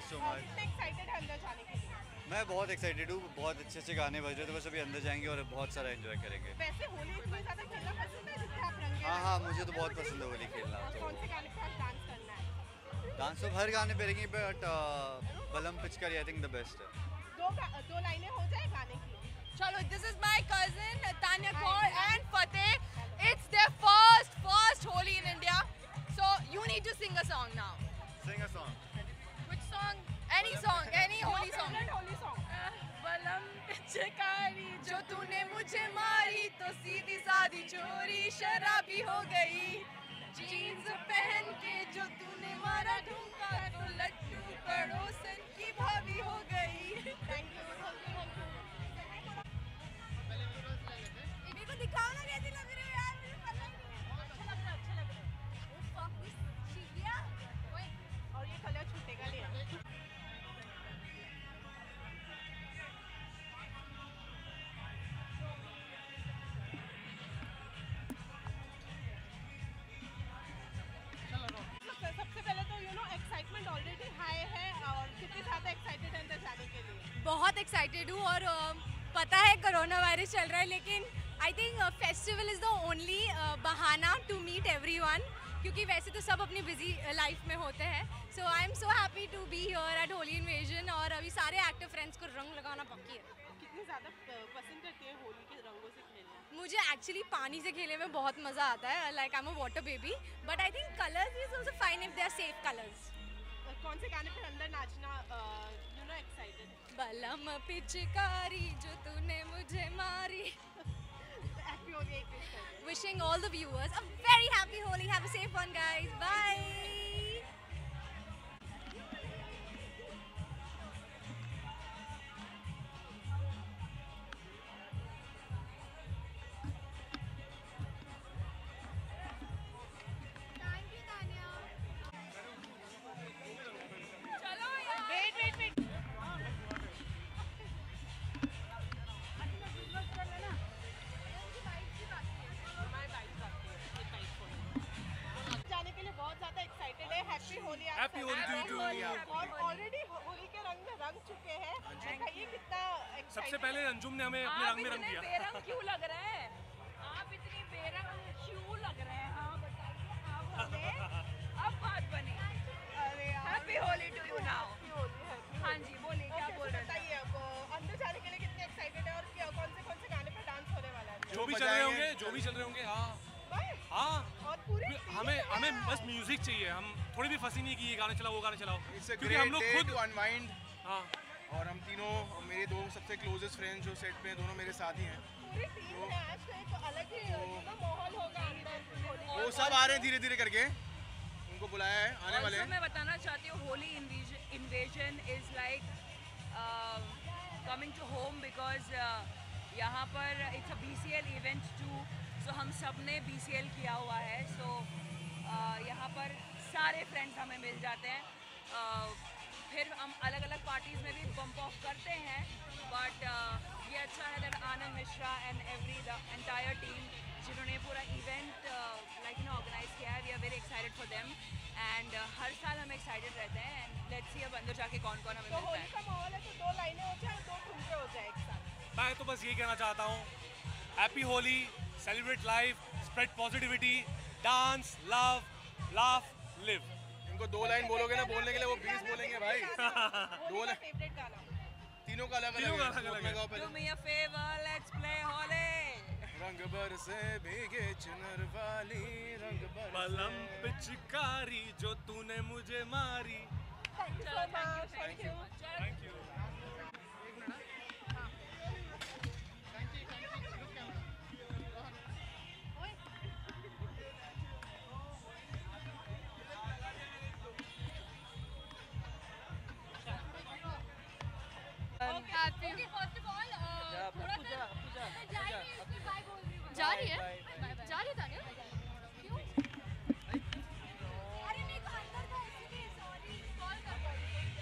So much. कितने excited है अंदर जाने के लिए? मैं बहुत एक्साइटेड हूँ, बहुत अच्छे अच्छे गाने बज रहे हैं, तो बस अभी अंदर जाएंगे और बहुत सारा एंजॉय करेंगे। वैसे होली इतनी ज़्यादा खेलना पसंद है जिससे आप रंगे? हाँ, मुझे तो बहुत पसंद है होली खेलना। तो कौन से गाने पे आप डांस करना है? डांस तो हर गाने पे रहेंगे, बट बलम पिचकारी आई थिंक द बेस्ट है। दो लाइनें हो जाए गाने की? चलो, this is my cousin Tanya Kaur and Fateh. It's their first Holi in India. So you need to sing a song now. Sing a song. Which song? Any song, any Holi song. Holi song. बलम पिचकारी जो तूने मुझे मारी तो सीधी सादी चोरी शराबी हो गई। जीन्स पहन के जो तूने मारा ठुमका तो लड्डू पड़ोसन की भाभी हो गई। Thank you. मेरे को दिखाओ ना कैसी लग रही है यार, मुझे पता ही नहीं है। अच्छा लग रहा है। ओ फक दिस शिया। ओए और ये कलर छूटेगा नहीं। सबसे पहले तो एक्साइटमेंट ऑलरेडी हाई है, और कितनी ज़्यादा एक्साइटेड है अंदर जाने के लिए? बहुत एक्साइटेड हूँ और पता है कोरोना वायरस चल रहा है, लेकिन I think festival is the only बहाना टू मीट एवरीवन, क्योंकि वैसे तो सब अपनी बिजी लाइफ में होते हैं। So I am so happy to be here at Holi invasion, और अभी सारे एक्टिव फ्रेंड्स को रंग लगाना बाकी है। कितनी ज़्यादा पसंद करती है होली के रंगों से खेलना? मुझे एक्चुअली पानी से खेलने में बहुत मज़ा आता है, like I am a water baby, but I think colours is also fine if they are safe colours. कौन से गाने पे अंदर नाचना एक्साइटेड है? बलम पिचकारी जो तूने मुझे मारी। हैप्पी होली एक विश कर दो। Wishing all the viewers a very happy Holi. Have a safe one, guys. Bye. Thank you, Tanya. चलो यार. वेट जाने के लिए बहुत ज़्यादा एक्साइटेड है। Happy Holi. Happy Holi to you. और ऑलरेडी होली के रंग में रंग चुके हैं, कहिए कितना excited सबसे पहले अंजुम ने हमें अपने रंग में रंग दिया। बेरंग क्यों लग रहे हैं? आप इतनी बेरंग क्यों लग रहे हैं? हाँ बताइए आप हमें। अब बात बनी। अरे यार, happy Holi to you now. Happy Holi, happy हाँ होली। जी, बोलिए क्या Okay, बोल तो रहे हैं? बताइए अब अंदर जाने के लिए कितने एक्साइटेड है, और कौन से गाने पे डांस होने वाला है? जो भी चल रहे होंगे, हाँ बस? हाँ। और पूरे हमें बस म्यूजिक चाहिए, हम थोड़ी भी फंसी नहीं कि ये गाने चलाओ वो गाने चलाओ, It's a क्योंकि great हम लोग day खुद to unwind। हाँ और हम तीनों, मेरे दो सबसे क्लोजेस्ट फ्रेंड्स जो सेट पे हैं, दोनों मेरे साथ ही हैं। पूरी टीम है आज, तो एक अलग ही माहौल होगा अंदर होली का। वो सब आ रहे हैं धीरे धीरे करके, उनको बुलाया है, आने वाले हैं। मैं बताना चाहती हूँ Holi invasion is like coming to home, because यहाँ पर it's a BCL event to, so हम सब ने BCL किया हुआ है। सो यहाँ पर सारे फ्रेंड्स हमें मिल जाते हैं, फिर हम अलग अलग पार्टीज़ में भी बम्प ऑफ करते हैं, बट ये अच्छा है that Anand Mishra and the entire team जिन्होंने पूरा इवेंट ऑर्गेनाइज किया है, we are very excited for them, and हर साल हम एक्साइटेड रहते हैं, एंड लेट्स सी अब अंदर जाके कौन कौन हमें तो मिलता होली है। का माहौल है, तो दो लाइनें हो जाए, दो ठुमके हो जाए एक साथ। मैं तो बस यही कहना चाहता हूँ, happy Holi, celebrate life, spread positivity, dance, love, laugh, live. इनको दो लाइन बोलोगे ना बोलने के लिए, वो 20 बोलेंगे भाई। दो लाइन। फेवरेट गाना तीनों का अलग तीनों का अलग अलग-अलग है। है। गाओ Do पहले। me a favor, let's play Holi. रंग बरसे भीगे चुनर वाली, रंग बरसे। बलम पिचकारी जो तूने मुझे मारी। Thank you so much. Thank you. Thank you. जा रही है तानिया? क्यों? अरे नहीं तो अंदर था इसलिए, सॉरी, कॉल कर पाऊँ।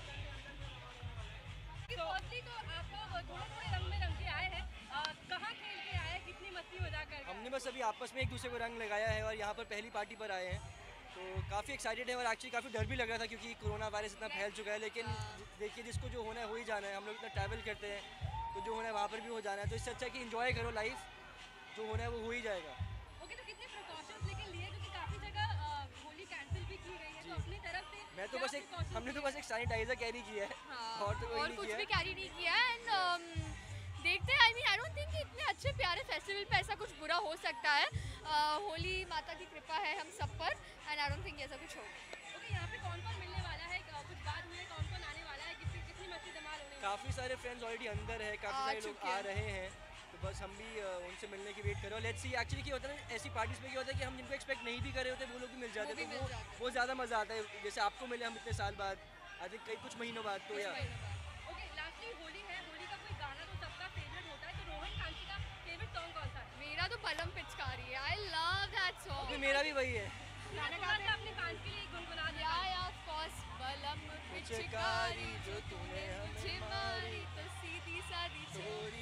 फर्स्टली तो आप लोग थोड़े रंग में रंग के आए हैं, कहाँ खेल के आए हैं, कितनी मस्ती मजाक कर? हमने बस अभी आपस में एक दूसरे को रंग लगाया है और यहाँ पर पहली पार्टी पर आए हैं, तो काफ़ी एक्साइटेड है और एक्चुअली काफ़ी डर भी लग रहा था क्योंकि कोरोना वायरस इतना फैल चुका है, लेकिन देखिए जिसको जो होना है हो ही जाना है। हम लोग इतना ट्रैवल करते हैं तो जो होना है वहाँ पर भी हो जाना है, तो इससे अच्छा है कि इन्जॉय करो लाइफ, जो होना है वो हो ही जाएगा। ओके, तो कितने प्रिकॉशंस लेकिन लिए क्योंकि काफ़ी जगह होली कैंसिल भी की गई है, तो अपनी तरफ से मैं तो बस एक हमने तो बस एक सैनिटाइजर कैरी किया है और तो कोई और नहीं कुछ किया भी कैरी नहीं किया एंड देखते हैं। आई डोंट थिंक कि इतने अच्छे प्यारे फेस्टिवल पे ऐसा कुछ बुरा हो सकता है। होली माता की कृपा है हम सब पर एंड आई डोंट थिंक ऐसा कुछ होगा। ओके, यहाँ पे कौन कौन मिलने वाला है, कुछ बात हुई है, कौन कौन आने वाला है, कितनी मस्ती धमाल होने वाली है? काफ़ी सारे फ्रेंड्स ऑलरेडी अंदर है, काफ़ी सारे लोग आ रहे हैं, तो बस हम भी उनसे मिलने की वेट कर रहे हैं। लेट्स सी, एक्चुअली क्या होता है ना, ऐसी पार्टीज में क्या होता है कि हम जिनको एक्सपेक्ट नहीं भी कर रहे होते वो लोग भी मिल जाते हैं, तो वो ज़्यादा मज़ा आता है। जैसे आपको मिले हम इतने साल बाद, आई थिंक कई कुछ महीनों बाद, तो यार ओके, लास्टली होली है, होली का कोई गाना तो सबका फेवरेट होता है, तो रोहन कांची का फेवरेट सॉन्ग कौन सा है? मेरा तो बलम पिचकारी है, आई लव दैट सॉन्ग। मेरा भी वही है। गाना गाते हैं अपने कांच के लिए गुनगुना दिया। या ऑफ कोर्स, बलम पिचकारी जो तूने मुझे मारी तो सीधी सादी छोरी।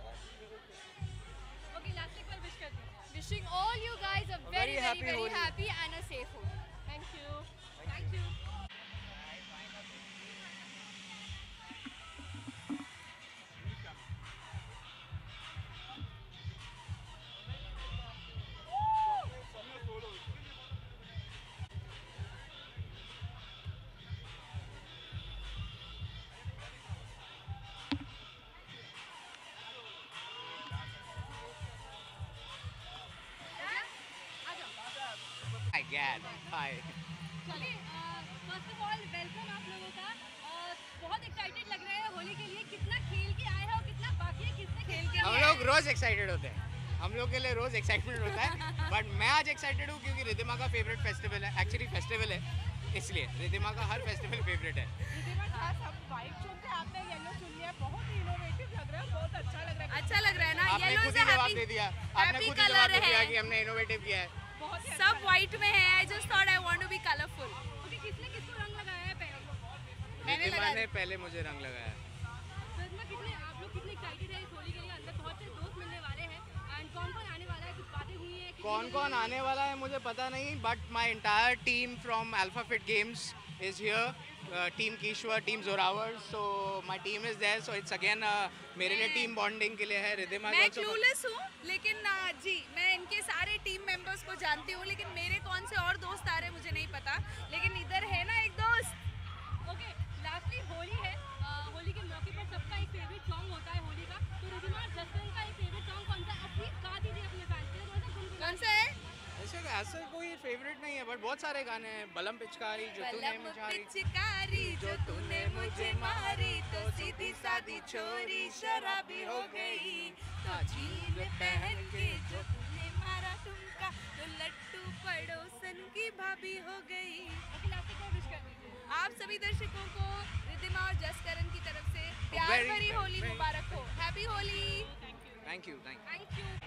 ओके, लास्ट एक बार विश कर दीजिए। Wishing all you guys a very happy Holi. happy and a safe Holi. Thank you. Thank you. Again, hi. चलिए, फर्स्ट ऑफ ऑल वेलकम आप लोगों का। बहुत एक्साइटेड लग रहे हैं होली के लिए। कितना खेल के आए हैं और कितना बाकी है, किसने खेल के हम लोग रोज एक्साइटेड होते हैं, हम लोग के लिए रोज एक्साइटमेंट होता है, बट मैं आज एक्साइटेड हूँ क्योंकि रिद्धिमा का फेवरेट फेस्टिवल है, एक्चुअली फेस्टिवल है, इसलिए रिद्धिमा का हर फेस्टिवल फेवरेट है। रिद्धिमा खास हम वाइट चुनते, आपने येलो चुन लिया, बहुत ही इनोवेटिव लग रहा है, बहुत अच्छा लग रहा है। अच्छा लग रहा है ना? आपने येलो खुद से ही जवाब हैप्पी दे दिया, आपने खुद ही जवाब दे दिया कि हमने इनोवेटिव किया है। बहुत ही सब व्हाइट में है। I just thought I want to be colourful. Okay, किसने किसको रंग लगाया है पहले? मैंने रिद्धिमा लगाया। ने पहले मुझे रंग लगाया। रिद्धिमा, कितने आप लोग कितने एक्साइटेड है इस होली के लिए? अंदर बहुत से दोस्त मिलने वाले हैं एंड कौन कौन आने वाला है, कुछ बातें हुई है? कौन कौन आने वाला है मुझे पता नहीं, but my entire team from alpha fit games is here, team Keshwar, team Zorawar, so my team is there, so it's again मेरे लिए टीम बॉन्डिंग के लिए है। रिद्धिमा मैं क्लूलेस हूँ, लेकिन जी मैं इनके सारे टीम मेंबर्स को जानती हूँ, लेकिन मेरे कौन से और दोस्त आ रहे हैं मुझे नहीं पता, लेकिन इधर है ना एक दोस्त। ओके, लास्टली होली है। होली के मौके पर सबका एक फेवरेट सॉन्ग होता है होली का, तो रिद्धिमा और जसकरण का एक फेवरेट सॉन्ग कौन सा है? अपनी गा दीजिए अपने फैंस के लिए। कौन सा है? ऐसा कोई फेवरेट नहीं है, बट बहुत सारे गाने हैं। बलम पिचकारी जो तूने बलम मुझे मारी, पिचकारी जो तूने मुझे मारी तो सीधी सादी छोरी शराबी हो गई, तो जीन पहन के जो तूने मारा ठुमका तो लट्टू पड़ोसन की भाभी हो गई। ओके, लास्ट को विश कर दीजिए। आप सभी दर्शकों को रिद्धिमा और जसकरण की तरफ से प्यार Very- भरी होली very- मुबारक हो। Happy Holi. Thank you. Thank you.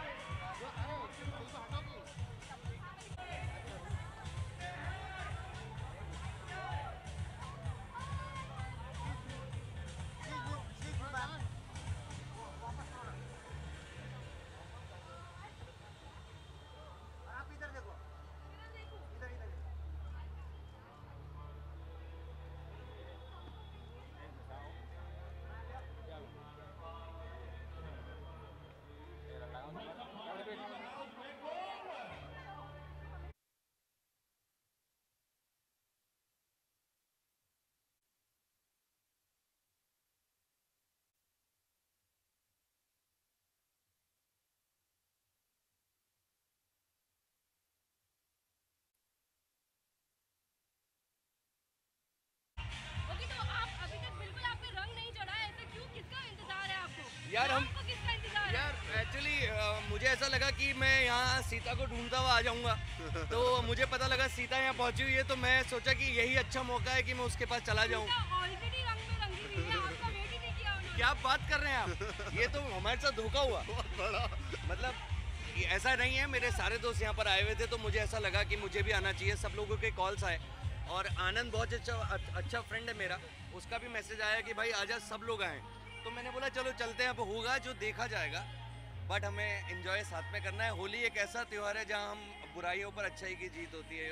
Okay, तो आप अभी तक बिल्कुल आप पे रंग नहीं चढ़ा है, ऐसा क्यों? किसका इंतजार है आपको? यार हम आपको किसका इंतजार है? यार एक्चुअली मुझे ऐसा लगा कि मैं यहाँ सीता को ढूंढता हुआ आ जाऊँगा, तो मुझे पता लगा सीता यहाँ पहुँची हुई है, तो मैं सोचा कि यही अच्छा मौका है कि मैं उसके पास चला जाऊँ। ऑलरेडी रंग में रंगी हुई है, आपका वेट ही नहीं किया उन्होंने। क्या बात कर रहे हैं आप? ये तो हमारे साथ धोखा हुआ बहुत बड़ा। मतलब ये ऐसा नहीं है, मेरे सारे दोस्त यहाँ पर आए हुए थे, तो मुझे ऐसा लगा कि मुझे भी आना चाहिए। सब लोगों के कॉल्स आए और आनंद बहुत अच्छा फ्रेंड है मेरा, उसका भी मैसेज आया कि भाई आजा, सब लोग आए। तो मैंने बोला चलो चलते हैं, अब होगा जो देखा जाएगा, बट हमें एंजॉय साथ में करना है। होली एक ऐसा त्यौहार है जहाँ हम बुराइयों पर अच्छाई की जीत होती है,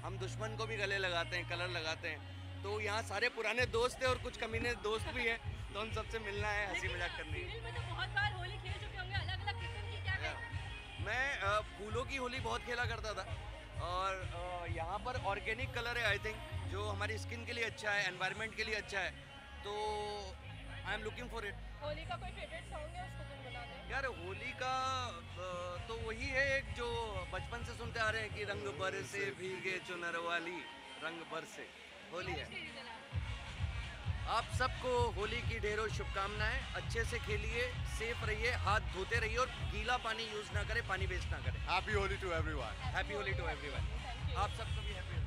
हम दुश्मन को भी गले लगाते हैं, कलर लगाते हैं। तो यहाँ सारे पुराने दोस्त हैं और कुछ कमीने दोस्त भी हैं, तो उन सबसे मिलना है, हंसी मजाक करनी है। में तो बहुत बार होली खेल चुके होंगे, अलग-अलग किस्म की, क्या कहते हैं? मैं फूलों की होली बहुत खेला करता था और यहाँ पर ऑर्गेनिक कलर है आई थिंक, जो हमारी स्किन के लिए अच्छा है, एनवायरनमेंट के लिए अच्छा है, तो I am looking for it. Holi का कोई फेवरेट सॉन्ग है, उसको गुनगुना दें। यार होली का तो वही है एक जो बचपन से सुनते आ रहे हैं कि रंग बरसे भीगे चुनर वाली, रंग बरसे, होली है। आप सबको होली की ढेरों शुभकामनाएं, अच्छे से खेलिए, सेफ रहिए, हाथ धोते रहिए और गीला पानी यूज ना करें, पानी वेस्ट ना करें। Happy Holi to everyone. Happy Holi to everyone. आप सबको भी हैप्पी होली।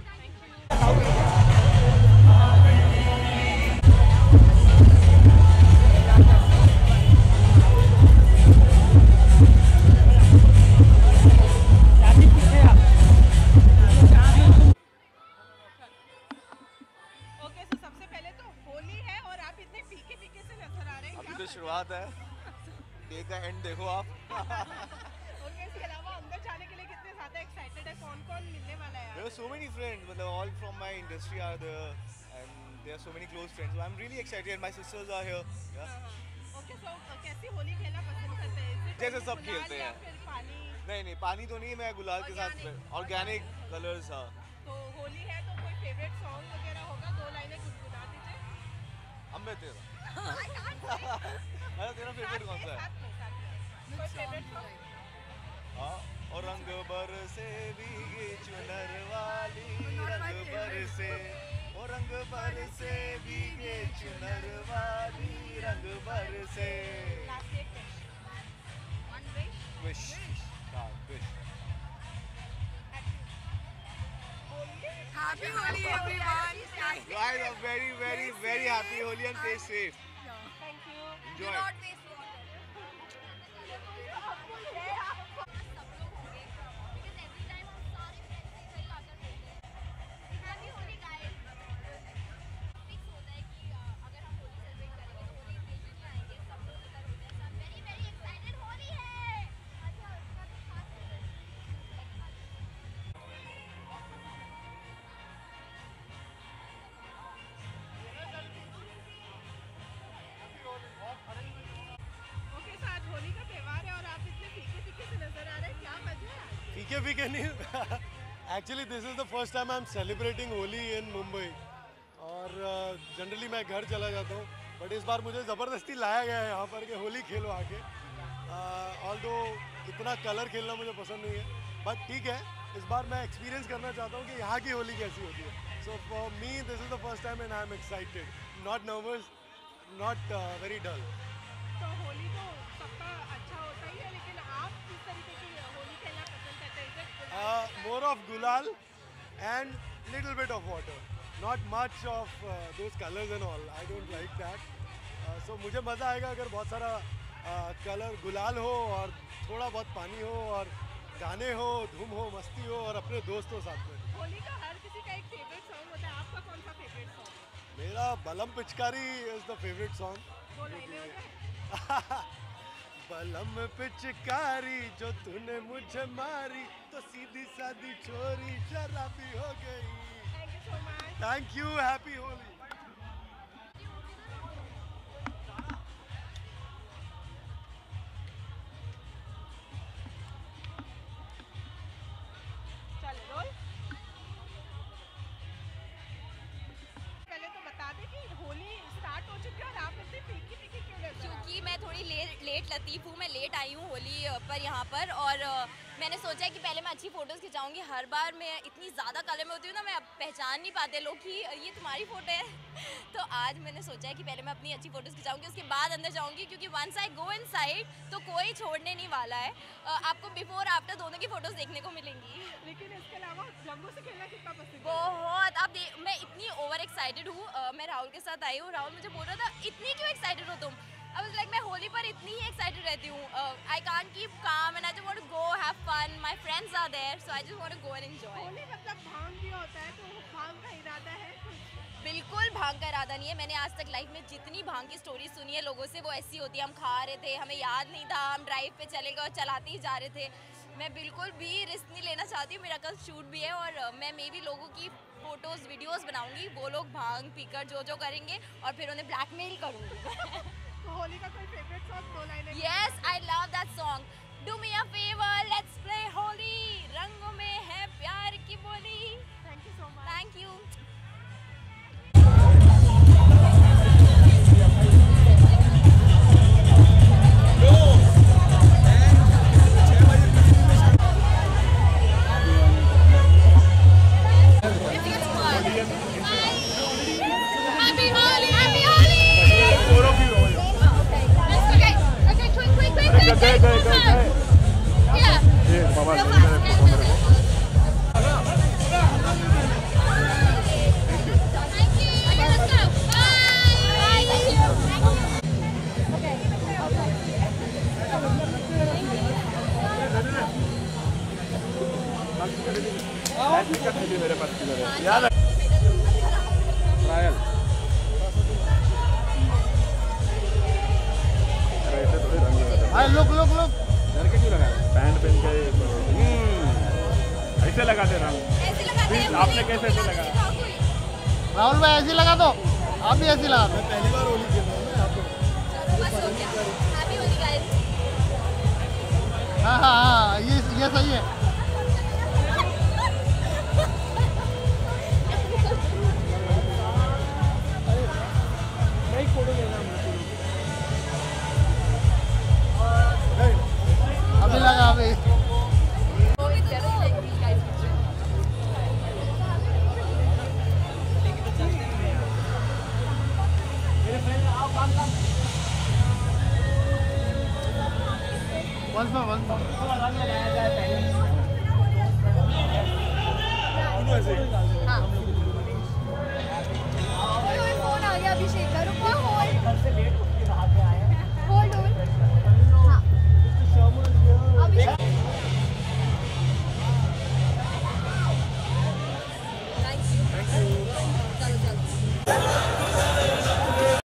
ओके, तो सबसे पहले तो होली है और आप इतने फीके फीके से नजर आ रहे हैं। अभी क्या तो शुरुआत है, डे का एंड देखो आप। ओके, इसके अलावा अंदर जाने के लिए कितने ज्यादा एक्साइटेड है? कौन कौन मिलने वाला है? There are so many friends, मतलब all from my industry are there, and there are so many close friends. So I'm really excited. My sisters are here. Yeah. Okay, so कैसी होली खेलना पसंद करते हैं? सिर्फ जैसे सब गुलाल खेलते या हैं। फिर पानी? नहीं, पानी तो नहीं, मैं गुलाल के साथ ऑर्गेनिक कलर्स। हाँ, तो होली है तो कोई फेवरेट सॉन्ग वगैरह होगा? 2 लाइनें गुनगुना दीजिए। अम्बे तेरा। अरे तेरा फेवरेट कौन सा है? कोई फेवरेट सॉन्ग? हाँ, और रंग बरसे भीगे चुनर वाली, रंग बरसे, ओ रंग बरसे भीगे चुनर वाली, रंग बरसे। लास्ट एक वन विश। विश, हाँ wish. Happy Holi, everyone. Guys, I'm very, very, very happy Holi and stay safe. Thank you. Do Enjoy. not waste water. Okay, so आज होली का त्योहार है और आप इतने फीके फीके से नजर आ रहे हैं, क्या वजह है? फीके नहीं, actually this is the first time I am celebrating Holi in Mumbai और जनरली मैं घर चला जाता हूँ, बट इस बार मुझे ज़बरदस्ती लाया गया है यहाँ पर कि होली खेलो आके। ऑल्दो इतना कलर खेलना मुझे पसंद नहीं है, बट ठीक है, इस बार मैं एक्सपीरियंस करना चाहता हूँ कि यहाँ की होली कैसी होती है। So for me this is the first time and I am excited, not nervous, not very dull. तो होली तो सबका अच्छा होता ही है, लेकिन आप किस तरीके की होली खेलना पसंद करते हैं? Is it More of gulal and little bit of water, not much of those colors and all. I don't like that. So मुझे मज़ा आएगा अगर बहुत सारा कलर गुलाल हो और थोड़ा बहुत पानी हो और गाने हो, धूम हो, मस्ती हो और अपने दोस्तों साथ में। होली का हर किसी का एक फेवरेट सॉन्ग होता है, आपका कौन सा फेवरेट सॉन्ग? मेरा बलम पिचकारी इज़ द फेवरेट सॉन्ग। 2 लाइनें हो जाए। बलम पिचकारी जो तूने मुझे मारी, तो सीधी सादी छोरी शराबी हो गई। Thank you so much. Thank you, happy Holi. चलो रोल। पहले तो बता दें कि होली स्टार्ट हो चुकी है और आप इतनी फीकी फीकी क्यों लग रही हैं? क्योंकि मैं थोड़ी लेट लतीफ़ हूँ, मैं लेट आई हूँ होली पर यहाँ पर, और मैंने सोचा है कि पहले मैं अच्छी फ़ोटोज़ खिंचाऊंगी। हर बार मैं इतनी ज़्यादा कलर में होती हूँ ना, मैं अब पहचान नहीं पाते लोग कि ये तुम्हारी फ़ोटो है। तो आज मैंने सोचा है कि पहले मैं अपनी अच्छी फ़ोटोज़ खिंचाऊंगी, उसके बाद अंदर जाऊँगी, क्योंकि वंस आई गो इनसाइड तो कोई छोड़ने नहीं वाला है। आपको बिफोर आफ्टर दोनों की फ़ोटोज़ देखने को मिलेंगी। लेकिन इसके अलावा रंगों से खेलना कितना पसंद है? बहुत, अब मैं इतनी ओवर एक्साइटेड हूँ। मैं राहुल के साथ आई हूँ, राहुल मुझे बोल रहा था इतनी क्यों एक्साइटेड हो तुम? I was like, मैं होली पर इतनी ही एक्साइटेड रहती हूँ। I can't keep calm and I just want to go have fun. My friends are there, so I just want to go and enjoy. Holi मतलब भांग भी होता है, तो भांग का इरादा है कुछ? बिल्कुल भांग का इरादा नहीं है। मैंने आज तक लाइफ में जितनी भांग की स्टोरी सुनी है लोगों से, वो ऐसी होती है, हम खा रहे थे, हमें याद नहीं था, हम ड्राइव पे चले गए और चलाते ही जा रहे थे। मैं बिल्कुल भी रिस्क नहीं लेना चाहती, मेरा कल शूट भी है और मैं मे भी लोगों की फोटोज वीडियोस बनाऊंगी, वो लोग भांग पीकर जो करेंगे और फिर उन्हें ब्लैकमेल करूंगी। तो होली का कोई फेवरेट सॉन्ग 2 लाइनें? Yes, I love that song. Do me a favor, let's play Holi, रंगों में है प्यार की बोली। Thank you so much. Thank you. Happy Holi! Happy Holi! Okay, quick. Yeah. Thank you. Okay, let's go. Bye. Thank you. मेरे पास याद trial ऐसे थोड़ी रंग लगाते लोग घर के क्यों लगाए पैंट पहन के ऐसे लगाते रंग आपने कैसे ऐसे लगाया राहुल भाई ऐसे लगा दो, आप भी ऐसे लगा दो। मैं पहली बार होली खेल रहा हूँ ना आपको। Happy Holi, guys. हाँ, ये सही है। अभी लगा अभी। once more. हाँ। फोन आ गया अभिषेक का, रुको होल्ड। हाँ। अभिषेक। Thank you.